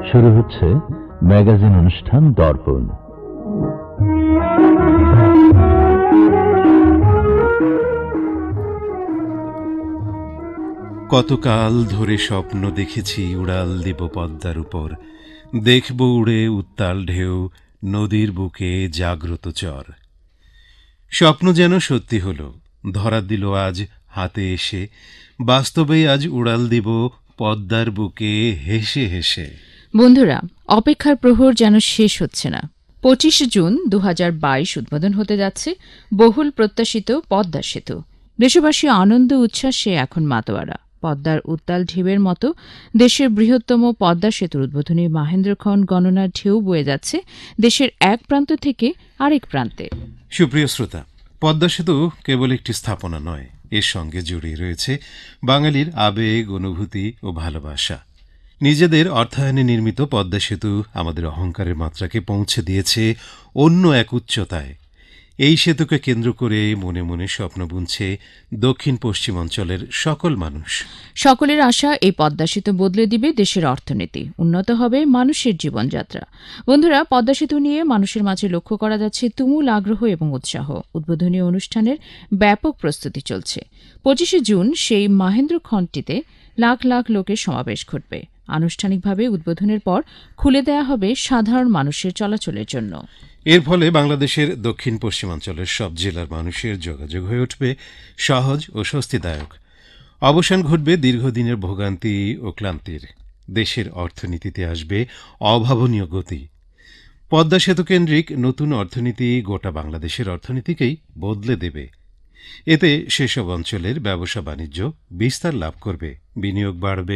শুরু হচ্ছে ম্যাগাজিন অনুষ্ঠান দর্পণ। কতকাল ধরে স্বপ্ন দেখেছি উড়াল দিব পদ্মার উপর, দেখব উড়ে উত্তাল ঢেউ নদীর বুকে জাগ্রত চর। স্বপ্ন যেন সত্যি হলো, ধরা দিল আজ হাতে এসে, বাস্তবেই আজ উড়াল দিব পদ্মার বুকে হেসে হেসে। বন্ধুরা, অপেক্ষার প্রহর যেন শেষ হচ্ছে না। ২৫ জুন ২০২২ উদ্বোধন হতে যাচ্ছে বহুল প্রত্যাশিত পদ্মা সেতু। দেশবাসী আনন্দ উচ্ছ্বাসে এখন মাতোয়ারা। পদ্মার উত্তাল ঢেউয়ের মতো দেশের বৃহত্তম পদ্মা সেতুর উদ্বোধনী মাহেন্দ্রক্ষণ গণনার ঢেউ বয়ে যাচ্ছে দেশের এক প্রান্ত থেকে আরেক প্রান্তে। সুপ্রিয় শ্রোতা, পদ্মা সেতু কেবল একটি স্থাপনা নয়, এর সঙ্গে জড়িয়ে রয়েছে বাঙালির আবেগ, অনুভূতি ও ভালোবাসা। নিজেদের অর্থায়নে নির্মিত পদ্মা সেতু আমাদের অহংকারের মাত্রাকে পৌঁছে দিয়েছে অন্য এক উচ্চতায়। এই সেতুকে কেন্দ্র করে মনে মনে স্বপ্ন বুনছে দক্ষিণ পশ্চিম অঞ্চলের সকল মানুষ। সকলের আশা, এই পদ্মা সেতু বদলে দিবে দেশের অর্থনীতি, উন্নত হবে মানুষের জীবনযাত্রা। বন্ধুরা, পদ্মা সেতু নিয়ে মানুষের মাঝে লক্ষ্য করা যাচ্ছে তুমুল আগ্রহ এবং উৎসাহ। উদ্বোধনী অনুষ্ঠানের ব্যাপক প্রস্তুতি চলছে। ২৫ জুন সেই মাহেন্দ্রক্ষণটিতে লাখ লাখ লোকের সমাবেশ ঘটবে। আনুষ্ঠানিকভাবে উদ্বোধনের পর খুলে দেয়া হবে সাধারণ মানুষের চলাচলের জন্য। এর ফলে বাংলাদেশের দক্ষিণ পশ্চিমাঞ্চলের সব জেলার মানুষের যোগাযোগ হয়ে উঠবে সহজ ও স্বস্তিদায়ক। অবসান ঘটবে দীর্ঘদিনের ভোগান্তি ও ক্লান্তির। দেশের অর্থনীতিতে আসবে অভাবনীয় গতি। পদ্মা সেতু কেন্দ্রিক নতুন অর্থনীতি গোটা বাংলাদেশের অর্থনীতিকেই বদলে দেবে। এতে সেসব অঞ্চলের ব্যবসা বাণিজ্য বিস্তার লাভ করবে, বিনিয়োগ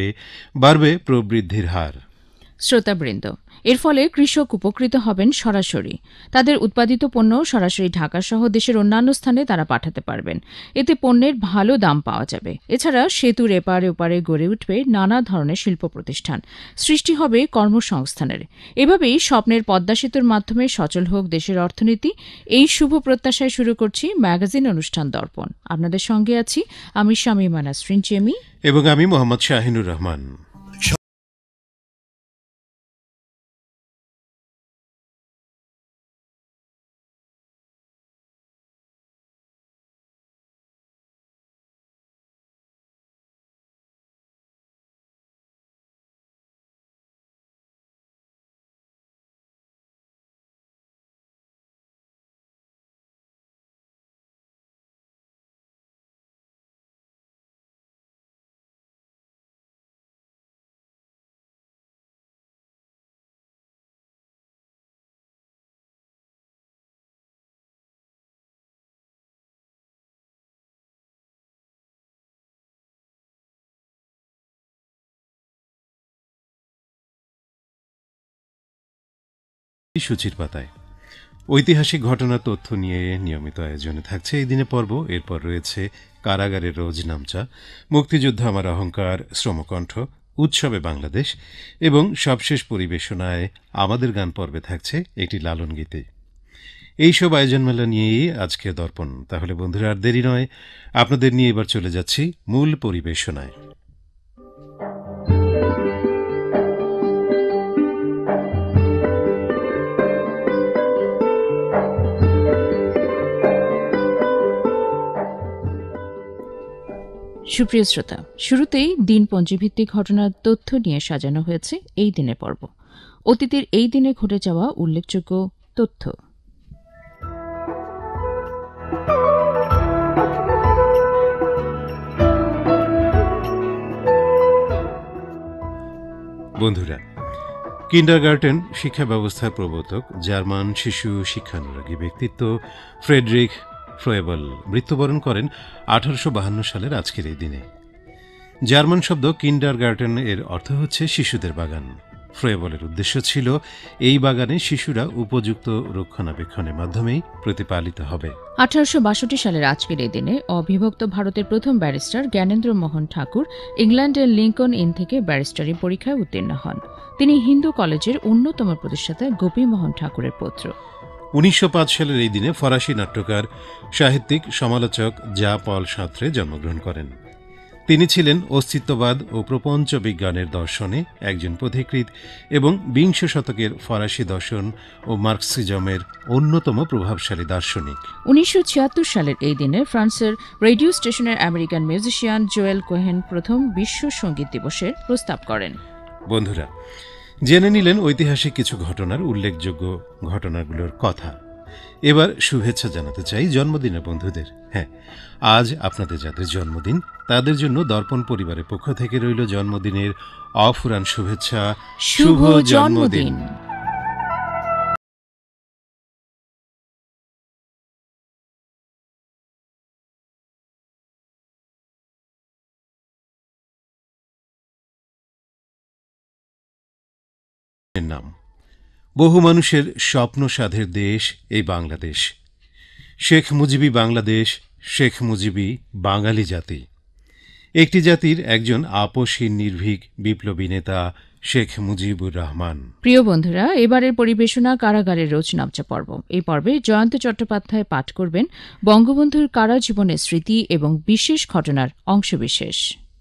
বাড়বে প্রবৃদ্ধির হার। শ্রোতাবৃন্দ, এর ফলে কৃষক উপকৃত হবেন সরাসরি। তাদের উৎপাদিত পণ্য সরাসরি ঢাকাসহ দেশের অন্যান্য স্থানে তারা পাঠাতে পারবেন। এতে পণ্যের ভালো দাম পাওয়া যাবে। এছাড়া সেতুর এপারে ওপারে গড়ে উঠবে নানা ধরনের শিল্প প্রতিষ্ঠান, সৃষ্টি হবে কর্মসংস্থানের। এভাবেই স্বপ্নের পদ্মা সেতুর মাধ্যমে সচল হোক দেশের অর্থনীতি, এই শুভ প্রত্যাশায় শুরু করছি ম্যাগাজিন অনুষ্ঠান দর্পণ। আপনাদের সঙ্গে আছি আমি শামীমা নাসরিন চেমি এবং আমি মোহাম্মদ শাহিনুর রহমান। সূচির পাতায় ঐতিহাসিক ঘটনার তথ্য নিয়ে নিয়মিত আয়োজনে থাকছে এই দিনে পর্ব। এরপর রয়েছে কারাগারের রোজ নামচা, মুক্তিযুদ্ধ আমার অহংকার, শ্রমকণ্ঠ, উৎসবে বাংলাদেশ এবং সবশেষ পরিবেশনায় আমাদের গান পর্বে থাকছে একটি লালন গীতে। এইসব আয়োজনমেলা নিয়েই আজকে দর্পণ। তাহলে বন্ধুরা, আর দেরি নয়, আপনাদের নিয়ে এবার চলে যাচ্ছি মূল পরিবেশনায়। সুপ্রিয় শ্রোতা, শুরুতেই দিনপঞ্জিভিত্তিক ঘটনার তথ্য নিয়ে সাজানো হয়েছে এই দিনের পর্ব। অতীতের এই দিনে ঘটে যাওয়া উল্লেখযোগ্য তথ্য। বন্ধুরা, কিন্ডারগার্টেন শিক্ষা ব্যবস্থার প্রবর্তক জার্মান শিশু শিক্ষানুরাগী ব্যক্তিত্ব ফ্রেডরিখ ফ্রয়েবল মৃত্যুবরণ করেন 1852 সালের আজকের এই দিনে। জার্মান শব্দ কিন্ডারগার্টেন এর অর্থ হচ্ছে শিশুদের বাগান। ফ্রয়েবলের উদ্দেশ্য ছিল এই বাগানে শিশুরা উপযুক্ত রক্ষণাবেক্ষণের মাধ্যমেই প্রতিপালিত হবে। 1862 সালের আজকের এই দিনে অবিভক্ত ভারতের প্রথম ব্যারিস্টার জ্ঞানেন্দ্র মোহন ঠাকুর ইংল্যান্ডের লিঙ্কন ইন থেকে ব্যারিস্টারি পরীক্ষায় উত্তীর্ণ হন। তিনি হিন্দু কলেজের অন্যতম প্রতিষ্ঠাতা গোপী মোহন ঠাকুরের পুত্র। 1905 সালের এই দিনে ফরাসি নাট্যকার, সাহিত্যিক, সমালোচক জা পল সার্ত্রে জন্মগ্রহণ করেন। তিনি ছিলেন অস্তিত্ববাদ ও প্রপঞ্চ বিজ্ঞানের দর্শনে একজন পথিকৃৎ এবং বিংশ শতকের ফরাসি দর্শন ও মার্কসিজমের অন্যতম প্রভাবশালী দার্শনিক। 1976 সালের এই দিনে ফ্রান্সের রেডিও স্টেশনের আমেরিকান মিউজিশিয়ান জোয়েল কোহেন প্রথম বিশ্ব সঙ্গীত দিবসের প্রস্তাব করেন। বন্ধুরা, জেনে নিলেন ঐতিহাসিক কিছু ঘটনার উল্লেখযোগ্য ঘটনাগুলোর কথা। এবার শুভেচ্ছা জানাতে চাই জন্মদিনের বন্ধুদের। হ্যাঁ, আজ আপনাদের যাদের জন্মদিন তাদের জন্য দর্পণ পরিবারের পক্ষ থেকে রইল জন্মদিনের অফুরান শুভেচ্ছা। শুভ জন্মদিন। নাম বহু মানুষের স্বপ্ন সাধের দেশ এই বাংলাদেশ। শেখ মুজিবি বাংলাদেশ, শেখ মুজিবি বাঙালি জাতি। একটি জাতির একজন আপসহীন নির্ভীক বিপ্লবী নেতা শেখ মুজিবুর রহমান। প্রিয় বন্ধুরা, এবারের পরিবেশনা কারাগারের রোজনামচা পর্ব। এই পর্বে জয়ন্ত চট্টোপাধ্যায় পাঠ করবেন বঙ্গবন্ধুর কারা জীবনের স্মৃতি এবং বিশেষ ঘটনার অংশবিশেষ।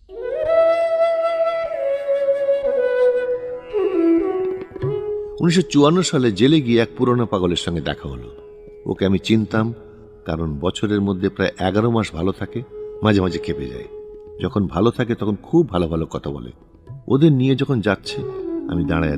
1954 সালে জেলে গিয়ে এক পুরনো পাগলের সঙ্গে দেখা হলো। ওকে আমি চিনতাম, কারণ বছরের মধ্যে প্রায় 11 মাস ভালো থাকে, মাঝে মাঝে খেপে যায়। যখন ভালো থাকে তখন খুব ভালো ভালো কথা বলে। ওদের নিয়ে যখন যাচ্ছে আমি দাঁড়ায়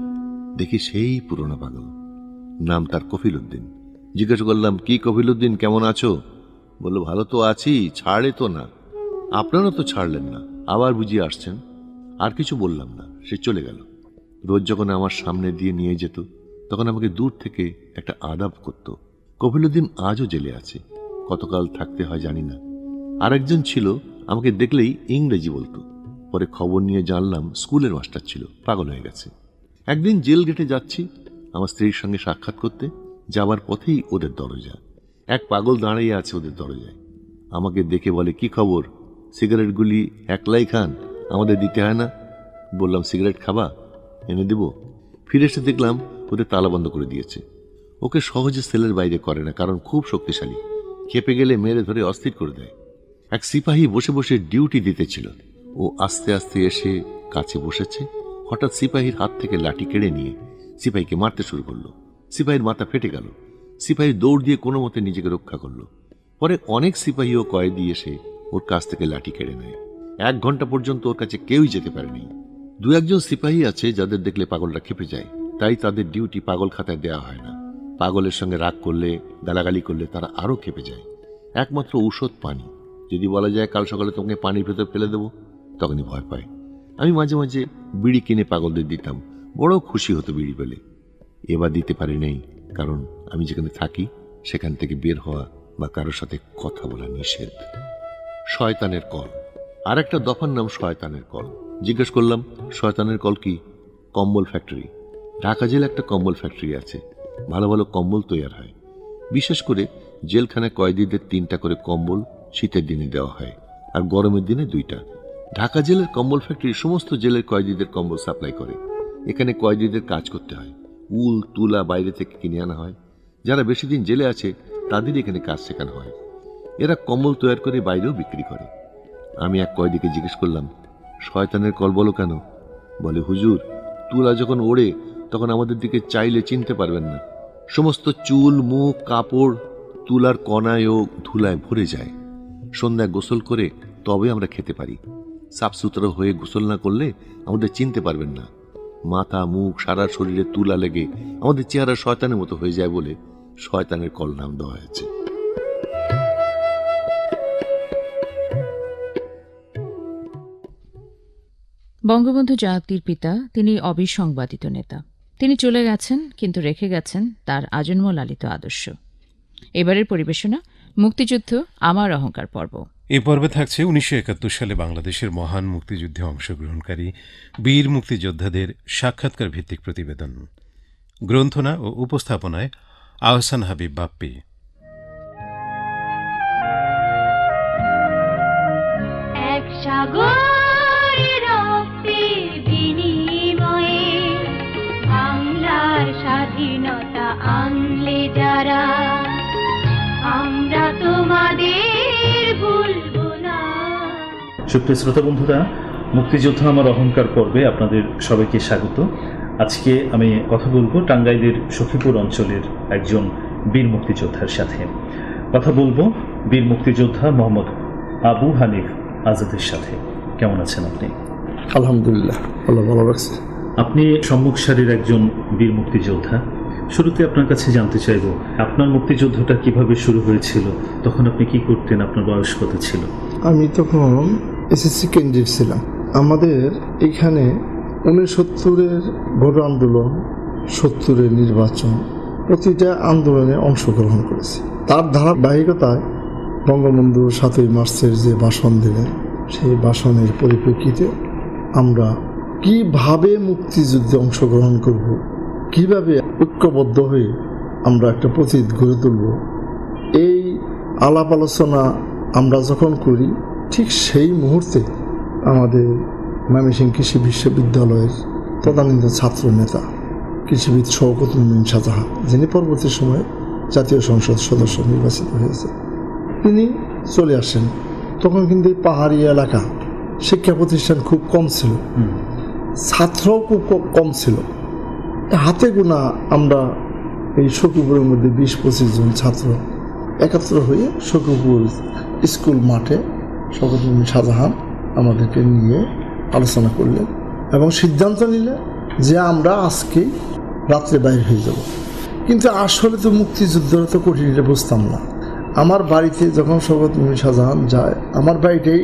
দেখি সেই পুরনো পাগল। নাম তার কফিল উদ্দিন। জিজ্ঞেস করলাম, কি কফিল উদ্দিন, কেমন আছো? বলল, ভালো তো আছি, ছাড়ে তো না। আপনারা তো ছাড়লেন না, আবার বুঝিয়ে আসছেন। আর কিছু বললাম না, সে চলে গেল। রোজ যখন আমার সামনে দিয়ে নিয়ে যেত তখন আমাকে দূর থেকে একটা আদাব করত। কফিলুদ্দিন আজও জেলে আছে, কতকাল থাকতে হয় জানি না। আরেকজন ছিল, আমাকে দেখলেই ইংরেজি বলতো। পরে খবর নিয়ে জানলাম স্কুলের মাস্টার ছিল, পাগল হয়ে গেছে। একদিন জেল গেটে যাচ্ছি আমার স্ত্রীর সঙ্গে সাক্ষাৎ করতে, যাবার পথেই ওদের দরজা। এক পাগল দাঁড়িয়ে আছে ওদের দরজায়। আমাকে দেখে বলে, কি খবর, সিগারেটগুলি একলাই খান, আমাদের দিতে হয় না? বললাম, সিগারেট খাবা, এনে দেব। ফিরে এসে দেখলাম ওদের তালা বন্ধ করে দিয়েছে। ওকে সহজে সেলের বাইরে করে না, কারণ খুব শক্তিশালী। খেপে গেলে মেরে ধরে অস্থির করে দেয়। এক সিপাহী বসে বসে ডিউটি দিতেছিল। ও আস্তে আস্তে এসে কাছে বসেছে। হঠাৎ সিপাহীর হাত থেকে লাঠি কেড়ে নিয়ে সিপাহীকে মারতে শুরু করলো। সিপাহীর মাথা ফেটে গেল। সিপাহী দৌড় দিয়ে কোনো মতে নিজেকে রক্ষা করলো। পরে অনেক সিপাহী ও কয়েদি এসে ওর কাছ থেকে লাঠি কেড়ে নেয়। 1 ঘন্টা পর্যন্ত ওর কাছে কেউই যেতে পারেনি। 2-1 জন সিপাহী আছে যাদের দেখলে পাগলরা খেপে যায়, তাই তাদের ডিউটি পাগল খাতায় দেওয়া হয় না। পাগলের সঙ্গে রাগ করলে, গালাগালি করলে তারা আরও খেপে যায়। একমাত্র ঔষধ পানি। যদি বলা যায় কাল সকালে তোমাকে পানির ভেতর ফেলে দেবো, তখনই ভয় পায়। আমি মাঝে মাঝে বিড়ি কিনে পাগলদের দিতাম, বড় খুশি হতো বিড়ি পেলে। এবার দিতে পারি নাই, কারণ আমি যেখানে থাকি সেখান থেকে বের হওয়া বা কারোর সাথে কথা বলা নিষেধ। শয়তানের কল। আর একটা দফার নাম শয়তানের কল। জিজ্ঞেস করলাম, শয়তানের কল কি? কম্বল ফ্যাক্টরি। ঢাকা জেলে একটা কম্বল ফ্যাক্টরি আছে, ভালো ভালো কম্বল তৈরি হয়। বিশেষ করে জেলখানায় কয়েদিদের 3টা করে কম্বল শীতের দিনে দেওয়া হয়, আর গরমের দিনে 2টা। ঢাকা জেলের কম্বল ফ্যাক্টরি সমস্ত জেলের কয়েদিদের কম্বল সাপ্লাই করে। এখানে কয়েদিদের কাজ করতে হয়, উল তুলা বাইরে থেকে কিনে আনা হয়। যারা বেশি দিন জেলে আছে তাদের এখানে কাজ শেখানো হয়। এরা কম্বল তৈরি করে বাইরেও বিক্রি করে। আমি এক কয়েদিকে জিজ্ঞেস করলাম, শয়তানের কল বলো কেন? বলে, হুজুর, তুলা যখন ওড়ে তখন আমাদের দিকে চাইলে চিনতে পারবেন না। সমস্ত চুল, মুখ, কাপড় তুলার কণায় ও ধুলায় ভরে যায়। সন্ধ্যায় গোসল করে তবে আমরা খেতে পারি। সাফ সুতরা হয়ে গোসল না করলে আমাদের চিনতে পারবেন না। মাথা, মুখ, সারা শরীরে তুলা লেগে আমাদের চেহারা শয়তানের মতো হয়ে যায় বলে শয়তানের কল নাম দেওয়া হয়েছে। বঙ্গবন্ধু জাতির পিতা, তিনি অবিসংবাদিত নেতা। তিনি চলে গেছেন, কিন্তু রেখে গেছেন তার আজন্ম লালিত আদর্শ। এবারের পরিবেশনা মুক্তিযুদ্ধ আমার অহংকার পর্ব। এ পর্বে থাকছে 1971 সালে বাংলাদেশের মহান মুক্তিযুদ্ধে অংশগ্রহণকারী বীর মুক্তিযোদ্ধাদের সাক্ষাৎকার ভিত্তিক প্রতিবেদন। গ্রন্থনা ও উপস্থাপনায় আহসান হাবিব বাপ্পি। এক সাগরের রক্তের বিনিময়ে বাংলার স্বাধীনতা আনলে যারা, আমরা তোমাদের ভুলব না। সুপ্রিয় শ্রোতা বন্ধুরা, মুক্তিযোদ্ধা আমার অহংকার পর্বে আপনাদের সবাইকে স্বাগত। আজকে আমি কথা বলবো টাঙ্গাইলের সখীপুর অঞ্চলের একজন বীর মুক্তিযোদ্ধার সাথে। কথা বলবো বীর মুক্তিযোদ্ধা মোহাম্মদ আবু হানিফ আজাদের সাথে। কেমন আছেন আপনি? আলহামদুলিল্লাহ, আল্লাহ ভালো রাখছে। আপনি সম্মুখ সারির একজন বীর মুক্তিযোদ্ধা। শুরুতে আপনার কাছে জানতে চাইব, আপনার মুক্তিযুদ্ধটা কিভাবে শুরু হয়েছিল? তখন আপনি কি করতেন? আপনার বয়স কত ছিল? আমি তখন এসএসসি ক্যান্ডিডেট ছিলাম। আমাদের এখানে 69-এর ভোট আন্দোলন, 70-এর নির্বাচন, প্রতিটা আন্দোলনে অংশগ্রহণ করেছি। তার ধারাবাহিকতায় বঙ্গবন্ধু 7ই মার্চের যে ভাষণ দিলেন, সেই ভাষণের পরিপ্রেক্ষিতে আমরা কিভাবে মুক্তিযুদ্ধে অংশগ্রহণ করব, কিভাবে ঐক্যবদ্ধ হয়ে আমরা একটা প্রতীক গড়ে তুলব, এই আলাপ আলোচনা আমরা যখন করি, ঠিক সেই মুহূর্তে আমাদের ময়মনসিংহ কৃষি বিশ্ববিদ্যালয়ের তদানীন্ত ছাত্র নেতা কৃষিবিদ শওকত মোমিন শাহজাহান, যিনি পরবর্তী সময়ে জাতীয় সংসদ সদস্য নির্বাচিত হয়েছে, তিনি চলে আসেন। তখন কিন্তু এই পাহাড়ি এলাকা, শিক্ষা প্রতিষ্ঠান খুব কম ছিল, ছাত্রও খুব কম ছিল। হাতে গোনা আমরা এই সখীপুরের মধ্যে 20-25 জন ছাত্র একাত্র হয়ে সখীপুর স্কুল মাঠে শওকত মোমিন শাহজাহান আমাদেরকে নিয়ে আলোচনা করলেন এবং সিদ্ধান্ত নিলেন যে আমরা আজকেই রাত্রে বাইরে হয়ে যাব। কিন্তু আসলে তো মুক্তিযুদ্ধরা তো কঠিন, এটা বুঝতাম না। আমার বাড়িতে যখন শওকত মোমিন শাহজাহান যায়, আমার বাড়িটাই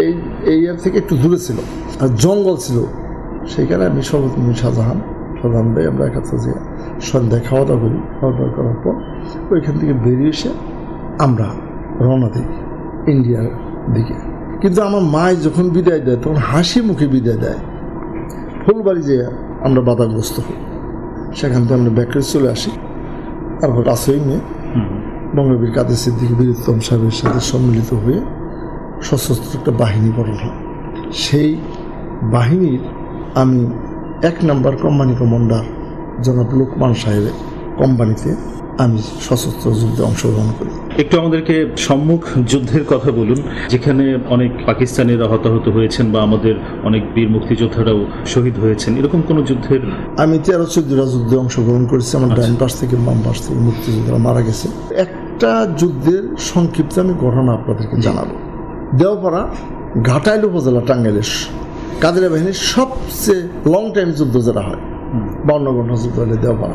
এই থেকে একটু দূরে ছিল আর জঙ্গল ছিল। সেইখানে আমি শওকত মোমিন শাহজাহান প্রধান ভাই আমরা একাত্র যে সন্ধ্যায় খাওয়া দাওয়া করি। খাওয়া দাওয়া করার পর ওইখান থেকে বেরিয়ে এসে আমরা রওনা দিই ইন্ডিয়ার দিকে। কিন্তু আমার মায় যখন বিদায় দেয়, তখন হাসি মুখে বিদায় দেয়। ফুলবাড়ি যেয়ে আমরা বাধাগ্রস্ত হই, সেখান থেকে আমরা ব্যাক করে চলে আসি। তারপর রাসুইনে বঙ্গবীর কাদের সিদ্দিকী বীর উত্তম সাহেবের সাথে সম্মিলিত হয়ে সশস্ত্র একটা বাহিনী গঠন হয়। সেই বাহিনীর আমি 1 নম্বর কোম্পানি কমান্ডার জনাব লোকমান সাহেবের কোম্পানিতে আমি সশস্ত্র যুদ্ধে অংশগ্রহণ করি। একটু আমাদেরকে সম্মুখ যুদ্ধের কথা বলুন, যেখানে অনেক পাকিস্তানিরা হতাহত হয়েছেন বা আমাদের অনেক বীর মুক্তিযোদ্ধারাও শহীদ হয়েছেন, এরকম কোন যুদ্ধের? আমি 13-14টা যুদ্ধে অংশগ্রহণ করেছি। আমার ডাইন পাশ থেকে বাম পাশ থেকে মুক্তিযোদ্ধারা মারা গেছে। একটা যুদ্ধের সংক্ষিপ্ত আমি ঘটনা আপনাদেরকে জানাবো। দেওপাড়া ঘাটাইল উপজেলা টাঙ্গাইলের কাদেরিয়া বাহিনীর সবচেয়ে লং টাইম যুদ্ধ যেটা হয়, 52 ঘন্টা যুদ্ধ হলে দেওপাড়া।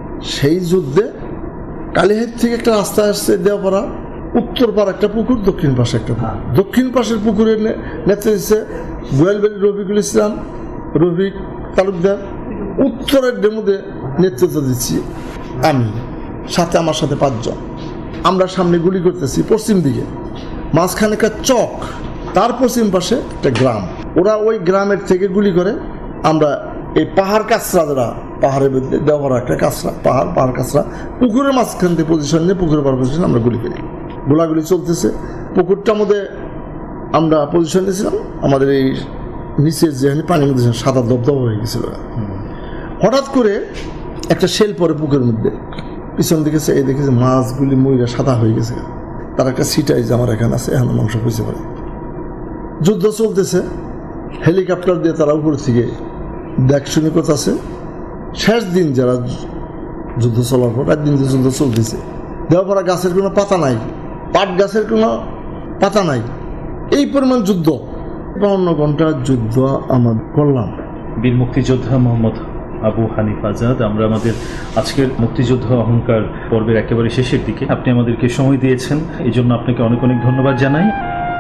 সেই যুদ্ধে কালীহাট থেকে একটা রাস্তা আসছে দেওপাড়া, উত্তর পাড়া একটা পুকুর, দক্ষিণ পাশে একটা পুকুর। দক্ষিণ পাশের পুকুরের নেতৃত্বে দিচ্ছে গোয়ালবাড়ির রফিকুল ইসলাম, রফিক তালুকদার। উত্তরের ডেমোতে নেতৃত্ব দিচ্ছি আমি, সাথে আমার সাথে 5 জন। আমরা সামনে গুলি করতেছি পশ্চিম দিকে, মাঝখানে একটা চক, তার পশ্চিম পাশে একটা গ্রাম। ওরা ওই গ্রামের থেকে গুলি করে। আমরা এই পাহাড় কাছরা, যারা পাহাড়ের মধ্যে দেওয়ার একটা কাছরা, পাহাড় কাছরা, পুকুরের মাঝখান থেকে পজিশন নিয়ে পুকুরের পার পজিশন আমরা গুলি করি। গোলাগুলি চলতেছে। পুকুরটার মধ্যে আমরা পজিশন নিয়েছিলাম। আমাদের এই নিচের যেখানে পানির মধ্যে সাদা দবদব হয়ে গেছিল। হঠাৎ করে একটা শেল পরে পুকুরের মধ্যে, পিছন দিকে এই দেখেছে মাছগুলি ময়রা সাদা হয়ে গেছে। তার একটা সিটাই যে আমার এখানে আছে, এখন মাংস পয়সা পড়ে। যুদ্ধ চলতেছে, হেলিকপ্টার দিয়ে তারা উপর থেকে দেখ শুনে করতেছে। শেষ দিন যারা যুদ্ধ চলার পর, একদিন যে যুদ্ধ চলতেছে, দেওয়াপাড়া গাছের কোনো পাতা নাই, পাট গাছের কোনো পাতা নাই, এই পরিমাণ যুদ্ধ। 52 ঘন্টার যুদ্ধ আমরা করলাম। বীর মুক্তিযোদ্ধা মোহাম্মদ আবু হানিফ আজাদ, আমরা আমাদের আজকের মুক্তিযোদ্ধা অহংকার পর্বের একেবারে শেষের দিকে। আপনি আমাদেরকে সময় দিয়েছেন, এই জন্য আপনাকে অনেক অনেক ধন্যবাদ জানাই।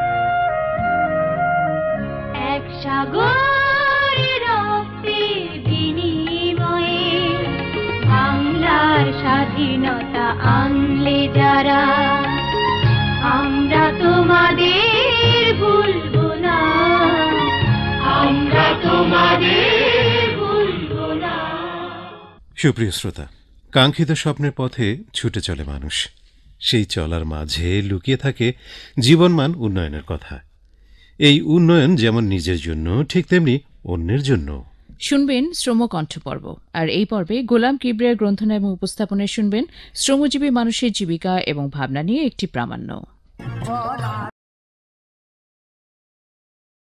এক সাগরের রক্তের বিনিময়ে বাংলার স্বাধীনতা আনলে যারা, আমরা তোমাদের ভুলবো না, আমরা তোমাদের ভুলবো না। সুপ্রিয় শ্রোতা, কাঙ্ক্ষিত স্বপ্নের পথে ছুটে চলে মানুষ। সেই চলার মাঝে লুকিয়ে থাকে জীবনমান উন্নয়নের কথা। এই উন্নয়ন যেমন নিজের জন্য, ঠিক তেমনি অন্যের জন্য। শুনবেন শ্রমকণ্ঠ পর্ব। আর এই পর্বে গোলাম কিবরিয়ার গ্রন্থনা এবং উপস্থাপনায় শুনবেন শ্রমজীবী মানুষের জীবিকা এবং ভাবনা নিয়ে একটি প্রামাণ্য।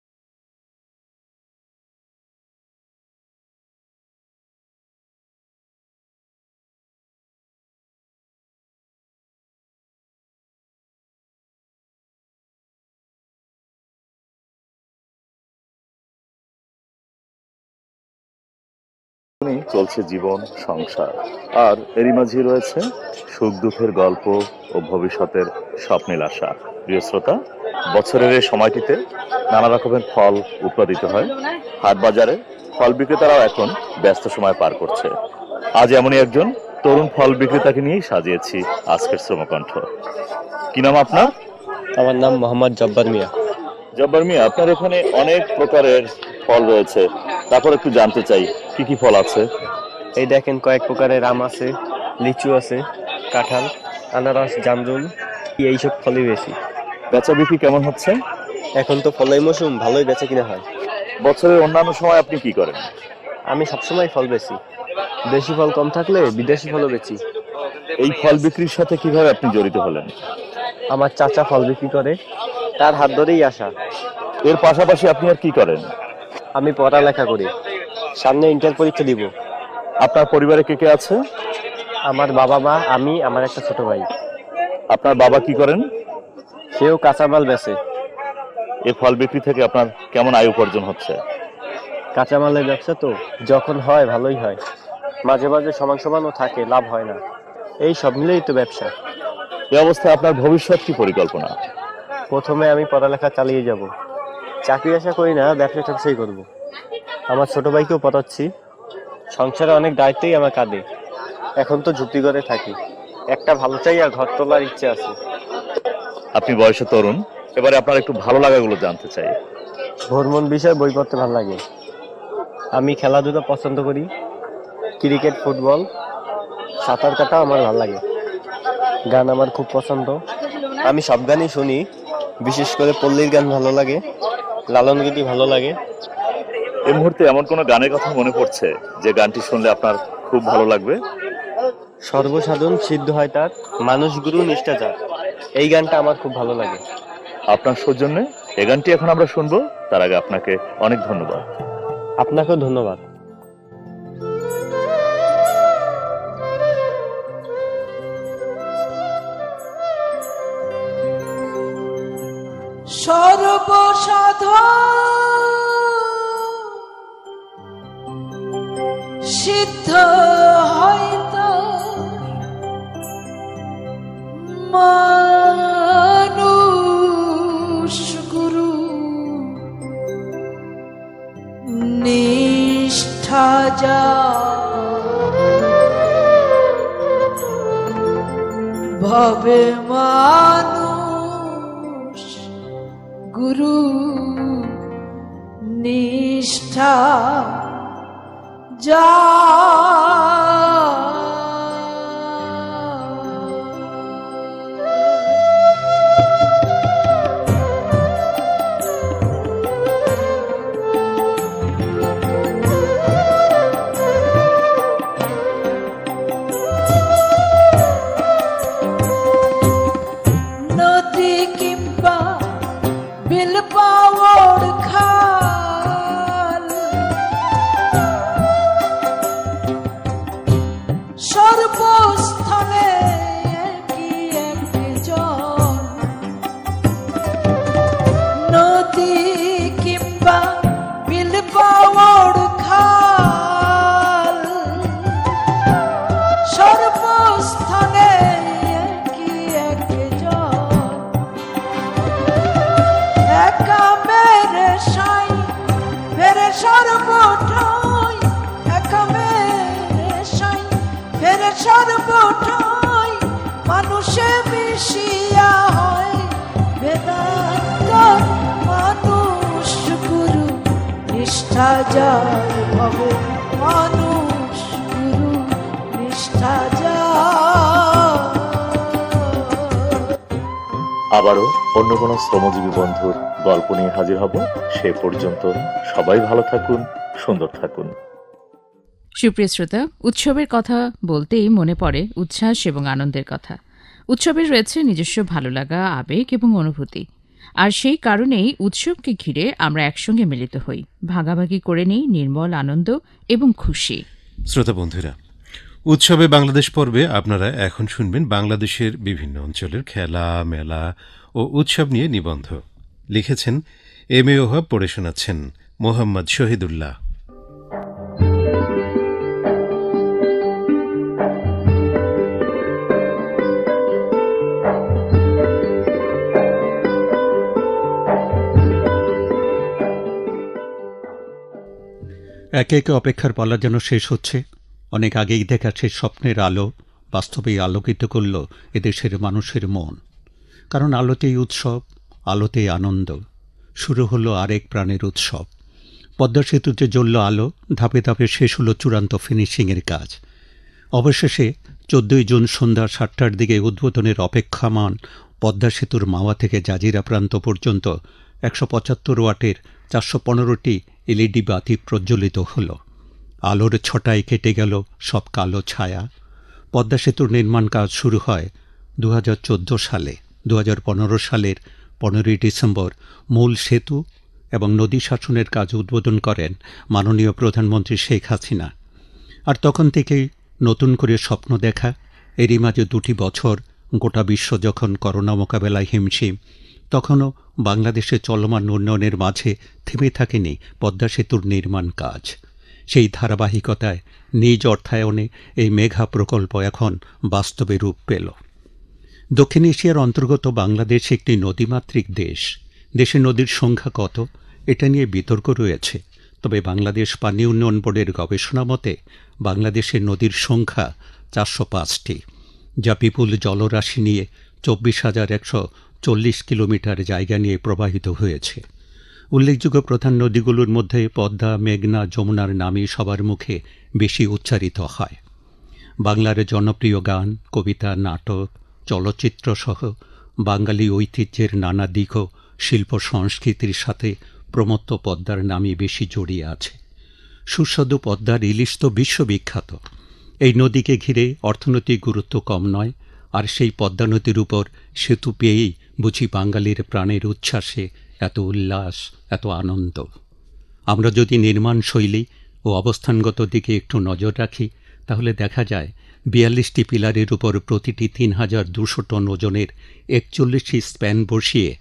চলছে জীবন সংসার, আর এরই মাঝে রয়েছে সুখ দুঃখের গল্প ও ভবিষ্যতের স্বপ্নের আশা। প্রিয় শ্রোতা, বছরের এই সময়টিতে নানা রকমের ফল উৎপাদিত হয়। হাট বাজারে ফল বিক্রেতারাও এখন ব্যস্ত সময় পার করছে। আজ এমনই একজন তরুণ ফল বিক্রেতাকে নিয়েই সাজিয়েছি আজকের শ্রমকণ্ঠ। কি নাম আপনার? আমার নাম মোহাম্মদ জব্বার মিয়া। জব্বার মিয়া, আপনার এখানে অনেক প্রকারের ফল রয়েছে, তারপর একটু জানতে চাই কি কি ফল আছে। এই দেখেন কয়েক প্রকারের আম আছে, লিচু আছে, কাঁঠাল, আনারস, জামরুল, এইসব ফলই বেশি। বেচা বিক্রি কেমন হচ্ছে? এখন তো ফলের মৌসুম, ভালোই বেচা কিনা হয়। বছরের অন্যান্য সময় আপনি কি করেন? আমি সবসময় ফল বেচি, দেশি ফল কম থাকলে বিদেশি ফলও বেচি। এই ফল বিক্রির সাথে কিভাবে আপনি জড়িত হলেন? আমার চাচা ফল বিক্রি করে, তার হাত ধরেই আসা। এর পাশাপাশি আপনি আর কি করেন? আমি পড়ালেখা করি, সামনে ইন্টার পরীক্ষা দিব। আপনার পরিবারে কে কে আছে? আমার বাবা মা, আমি, আমার একটা ছোট ভাই। আপনার বাবা কি করেন? সেও কাঁচামাল বেচে। এই ফল বিক্রি থেকে আপনার কেমন আয় উপার্জন হচ্ছে? কাঁচামালের ব্যবসা তো যখন হয় ভালোই হয়, মাঝে মাঝে সমান সমানও থাকে, লাভ হয় না। এই সব মিলেই তো ব্যবসা। এই অবস্থায় আপনার ভবিষ্যৎ কি পরিকল্পনা? প্রথমে আমি পড়ালেখা চালিয়ে যাব, চাকরি আশা করি না, ব্যবসা ট্যাবসাই করবো। আমার ছোট ভাইকেও পড়াচ্ছি, সংসারে অনেক দায়িত্বই আমার কাঁধে। এখন তো ঝুঁকি করে থাকি, একটা ভালো চাই আর ঘর তোলার ইচ্ছে আছে। আপনি বয়সে তরুণ, এবারে আপনার একটু ভালো লাগাগুলো জানতে চাই। ভ্রমণ বিষয়ে বই পড়তে ভালো লাগে। আমি খেলাধুলা পছন্দ করি, ক্রিকেট, ফুটবল, সাঁতার কাটা আমার ভালো লাগে। গান আমার খুব পছন্দ, আমি সব গানই শুনি, বিশেষ করে পল্লীর গান ভালো লাগে, লালন গীতি ভালো লাগে। এই মুহূর্তে এমন কোনো গানের কথা মনে পড়ছে যে গানটি শুনলে আপনার খুব ভালো লাগবে? সর্বসাধন সিদ্ধ হয় তার, মানুষ গুরু নিষ্ঠা যার, এই গানটা আমার খুব ভালো লাগে। আপনার সৌজন্যে এই গানটি এখন আমরা শুনবো। তার আগে আপনাকে অনেক ধন্যবাদ। আপনাকেও ধন্যবাদ। সর্বসাধন সিদ্ধ হয়তো মানুষ গুরু নিষ্ঠা যা ভবে মানুষ গুরু নিষ্ঠা যা নদী কিংবা বিল পাওয়ার খাল সর্বস্থানে একই একজন। নদী কিংবা বিল পাওয়ার খাল সর্বস্থানে একই একজন। একা মেরে সাই ফেরে সর্বঠাই, একা মেরে সাই ফেরে সর্বঠাই, মানুষে মিশিয়া হয় বেদান্ত। মানুষ গুরু নিষ্ঠা যার ভবে মানুষ গুরু নিষ্ঠা যার। আবারও অন্য কোনো শ্রমজীবী বন্ধুর গল্প নিয়ে হাজির হব। সে পর্যন্ত সবাই ভালো থাকুন, সুন্দর থাকুন। সুপ্রিয় শ্রোতা, উৎসবের কথা বলতেই মনে পড়ে উচ্ছ্বাস এবং আনন্দের কথা। উৎসবের রয়েছে নিজস্ব ভালো লাগা, আবেগ এবং অনুভূতি। আর সেই কারণেই উৎসবকে ঘিরে আমরা একসঙ্গে মিলিত হই, ভাগাভাগি করে নিই নির্মল আনন্দ এবং খুশি। শ্রোতা বন্ধুরা, উৎসবে বাংলাদেশ পর্বে আপনারা এখন শুনবেন বাংলাদেশের বিভিন্ন অঞ্চলের খেলা, মেলা ও উৎসব নিয়ে নিবন্ধ। লিখেছেন এম এ ওহাব, পড়ে শোনাচ্ছেন মোহাম্মদ শহীদুল্লাহ। একে একে অপেক্ষার পালা যেন শেষ হচ্ছে। অনেক আগেই দেখা সেই স্বপ্নের আলো বাস্তবেই আলোকিত করল এদেশের মানুষের মন। কারণ আলোতেই উৎসব, আলোতেই আনন্দ। শুরু হলো আরেক প্রাণের উৎসব। পদ্মা সেতুতে জ্বলল আলো, ধাপে ধাপে শেষ হলো চূড়ান্ত ফিনিশিংয়ের কাজ। অবশেষে 14 জুন সন্ধ্যা 7টার দিকে উদ্বোধনের অপেক্ষামান পদ্মা সেতুর মাওয়া থেকে জাজিরা প্রান্ত পর্যন্ত 175 ওয়াটের 415টি এলইডি বাতি প্রজ্বলিত হল। আলোর ছটায় কেটে গেল সব কালো ছায়া। পদ্মা সেতুর নির্মাণ কাজ শুরু হয় 2014 সালে। 2015 সালের 15ই ডিসেম্বর মূল সেতু এবং নদী শাসনের কাজ উদ্বোধন করেন মাননীয় প্রধানমন্ত্রী শেখ হাসিনা। আর তখন থেকেই নতুন করে স্বপ্ন দেখা। এরই মাঝে 2টি বছর গোটা বিশ্ব যখন করোনা মোকাবেলায় হিমশিম, তখনও বাংলাদেশে চলমান উন্নয়নের মাঝে থেমে থাকেনি পদ্মা সেতুর নির্মাণ কাজ। সেই ধারাবাহিকতায় নিজ অর্থায়নে এই মেঘা প্রকল্প এখন বাস্তবে রূপ পেল। দক্ষিণ এশিয়ার অন্তর্গত বাংলাদেশ একটি নদীমাতৃক দেশ। দেশে নদীর সংখ্যা কত, এটা নিয়ে বিতর্ক রয়েছে। তবে বাংলাদেশ পানি উন্নয়ন বোর্ডের গবেষণা মতে বাংলাদেশের নদীর সংখ্যা 405টি, যা বিপুল জলরাশি নিয়ে 24,140 কিলোমিটার জায়গা নিয়ে প্রবাহিত হয়েছে। উল্লেখযোগ্য প্রধান নদীগুলোর মধ্যে পদ্মা, মেঘনা, যমুনার নামই সবার মুখে বেশি উচ্চারিত হয়। বাংলার জনপ্রিয় গান, কবিতা, নাটক, চলচ্চিত্র সহ বাঙালি ঐতিহ্যের নানা দিকও শিল্প সংস্কৃতির সাথে প্রমত্ত পদ্মার নামই বেশি জড়িয়ে আছে। সুস্বাদু পদ্মার ইলিশ তো বিশ্ববিখ্যাত। এই নদীকে ঘিরে অর্থনৈতিক গুরুত্ব কম নয়। আর সেই পদ্মা নদীর উপর সেতু পেয়েই বুঝি বাঙালির প্রাণের উচ্ছ্বাসে এত উল্লাস, এত আনন্দ। আমরা যদি নির্মাণ শৈলী ও অবস্থানগত দিকে একটু নজর রাখি, তাহলে দেখা যায় 42টি পিলারের উপর প্রতিটি 3,200 টন ওজনের 41টি স্প্যান বসিয়ে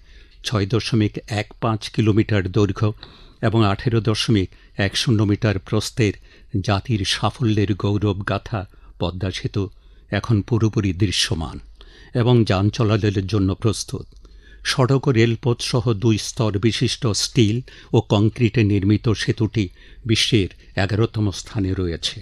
6.15 কিলোমিটার দৈর্ঘ্য এবং 18.10 মিটার প্রস্থের জাতির সাফল্যের গৌরব গাথা পদ্মা সেতু এখন পুরোপুরি দৃশ্যমান এবং যান চলাচলের জন্য প্রস্তুত। সড়ক ও রেলপথ সহ 2 স্তর বিশিষ্ট স্টিল ও কংক্রিটে নির্মিত সেতুটি বিশ্বের 11তম স্থানে রয়েছে।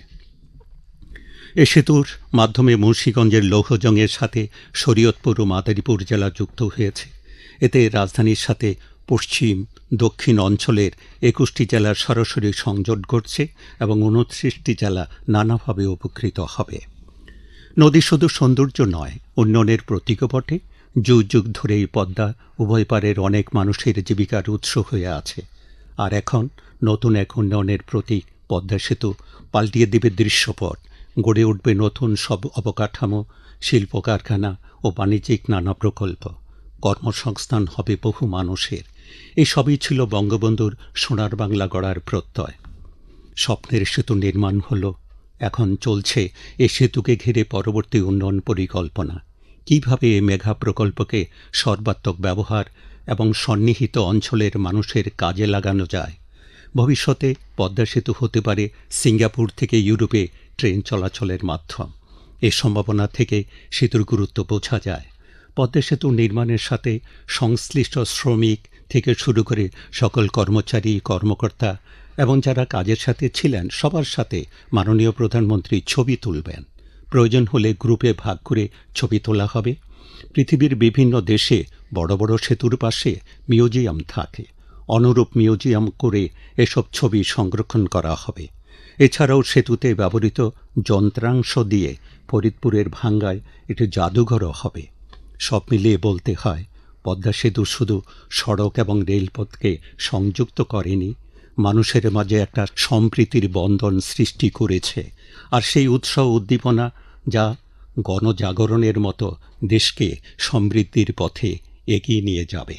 এ সেতুর মাধ্যমে মুন্সিগঞ্জের লৌহজংয়ের সাথে শরীয়তপুর ও মাদারীপুর জেলা যুক্ত হয়েছে। এতে রাজধানীর সাথে পশ্চিম, দক্ষিণ অঞ্চলের 21টি জেলার সরাসরি সংযোগ ঘটছে এবং 29টি জেলা নানাভাবে উপকৃত হবে। নদী শুধু সৌন্দর্য নয়, উন্নয়নের প্রতীকও বটে। যুগ যুগ ধরে এই পদ্মা উভয় পারের অনেক মানুষের জীবিকার উৎস হয়ে আছে। আর এখন নতুন এক উন্নয়নের প্রতীক পদ্মা সেতু পাল্টিয়ে দেবে দৃশ্যপট। গড়ে উঠবে নতুন সব অবকাঠামো, শিল্প কারখানা ও বাণিজ্যিক নানা প্রকল্প। কর্মসংস্থান হবে বহু মানুষের। এই সবই ছিল বঙ্গবন্ধুর সোনার বাংলা গড়ার প্রত্যয়। স্বপ্নের সেতু নির্মাণ হলো, এখন চলছে এ সেতুকে ঘিরে পরবর্তী উন্নয়ন পরিকল্পনা। কিভাবে এ মেঘা প্রকল্পকে সর্বাত্মক ব্যবহার এবং সন্নিহিত অঞ্চলের মানুষের কাজে লাগানো যায়। ভবিষ্যতে পদ্মা সেতু হতে পারে সিঙ্গাপুর থেকে ইউরোপে ট্রেন চলাচলের মাধ্যম। এ সম্ভাবনা থেকে সেতুর গুরুত্ব বোঝা যায়। পদ্মা সেতু নির্মাণের সাথে সংশ্লিষ্ট শ্রমিক থেকে শুরু করে সকল কর্মচারী, কর্মকর্তা এবং যারা কাজের সাথে ছিলেন সবার সাথে মাননীয় প্রধানমন্ত্রী ছবি তুলবেন। প্রয়োজন হলে গ্রুপে ভাগ করে ছবি তোলা হবে। পৃথিবীর বিভিন্ন দেশে বড় বড় সেতুর পাশে মিউজিয়াম থাকে। অনুরূপ মিউজিয়াম করে এসব ছবি সংরক্ষণ করা হবে। এছাড়াও সেতুতে ব্যবহৃত যন্ত্রাংশ দিয়ে ফরিদপুরের ভাঙ্গায় একটি জাদুঘরও হবে। সব মিলিয়ে বলতে হয়, পদ্মা সেতু শুধু সড়ক এবং রেলপথকে সংযুক্ত করেনি, মানুষের মাঝে একটা সম্প্রীতির বন্ধন সৃষ্টি করেছে। আর সেই উৎসাহ উদ্দীপনা যা গণজাগরণের মতো দেশকে সমৃদ্ধির পথে এগিয়ে নিয়ে যাবে।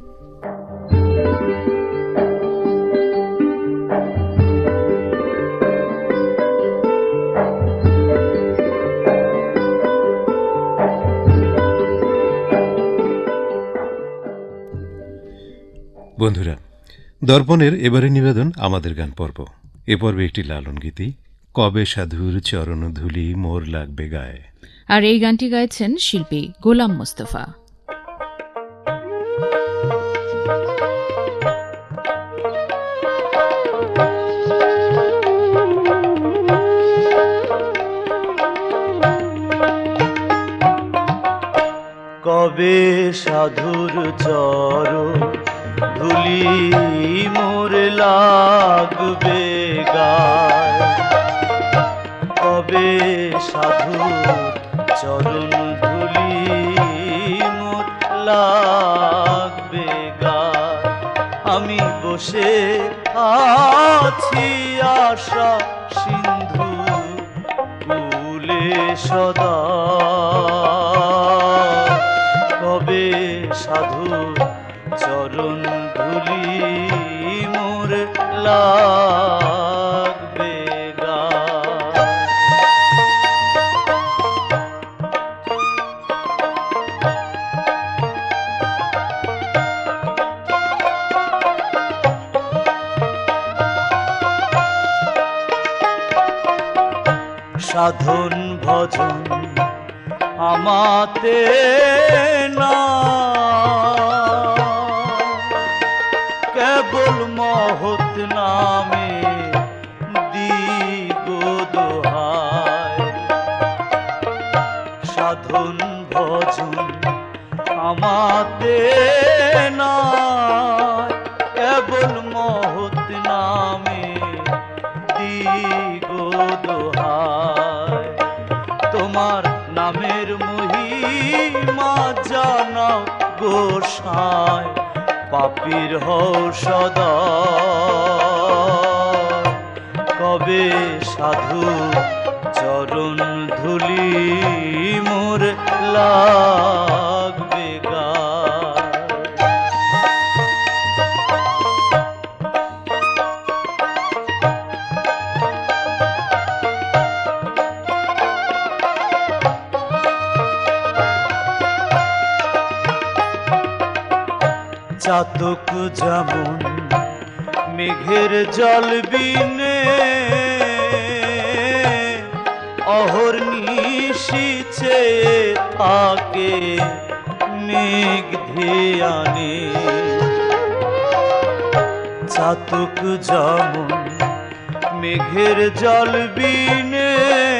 বন্ধুরা, দর্পণের এবারে নিবেদন আমাদের গান পর্ব। এ পর্বে একটি লালন গীতি, কবে সাধুর চরণ ধুলি মোর লাগবে গায়ে। আর এই গানটি গাইছেন শিল্পী গোলাম মোস্তফা। কবে সাধুর চরণ ধুলি মোর লাগবে গায়, কবে সাধুর চরণ ধুলি মোর লাগবে গায়। আমি বসে আছি আশা সিন্ধু কুলে সদা, কবে সাধু চরণ ধুলি মোর লাগবে গায়। সাধন ভজন আমাতে না, কেবল মহৎ নামে দিগো দোহাই। সাধন ভজন আমাতে না, কেবল মহৎ নামে দিগো দোহাই। তোমার নামের মহিমা জানাও গোসাই, পাপীর হও সদা, কবে সাধু চরণ ধুলি মোর লাগবে গায়। চাতক যেমন মেঘের জল বিনে অহর্নিশি চেয়ে থাকে মেঘ ধ্যানে, চাতক যেমন মেঘের জল বিনে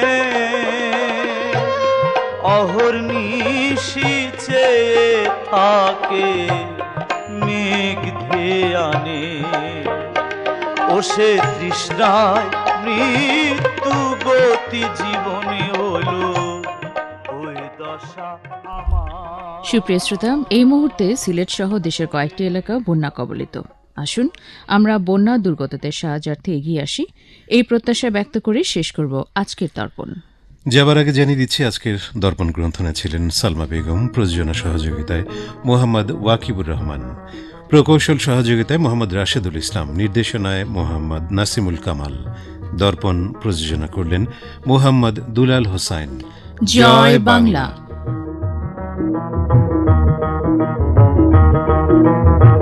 অহর্নিশি চেয়ে থাকে মেঘ ধ্যানে। ও সে তৃষ্ণায় মৃত্যু গতি জীবনে হলো ওই দশা আমার। সুপ্রিয় শ্রোতা, এই মুহূর্তে সিলেট সহ দেশের কয়েকটি এলাকা বন্যা কবলিত। আসুন আমরা বন্যা দুর্গতদের সাহায্যার্থে এগিয়ে আসি, এই প্রত্যাশা ব্যক্ত করে শেষ করব আজকের দর্পণ। যাবার আগে জানিয়ে দিচ্ছি আজকের দর্পণ গ্রন্থনা ছিলেন সালমা বেগম, প্রযোজনা সহযোগিতায় মোহাম্মদ ওয়াকিবুর রহমান, প্রকৌশল সহযোগিতায় মোহাম্মদ রাশেদুল ইসলাম, নির্দেশনায় মোহাম্মদ নাসিমুল কামাল। দর্পণ প্রযোজনা করলেন মোহাম্মদ দুলাল হোসাইন। জয় বাংলা।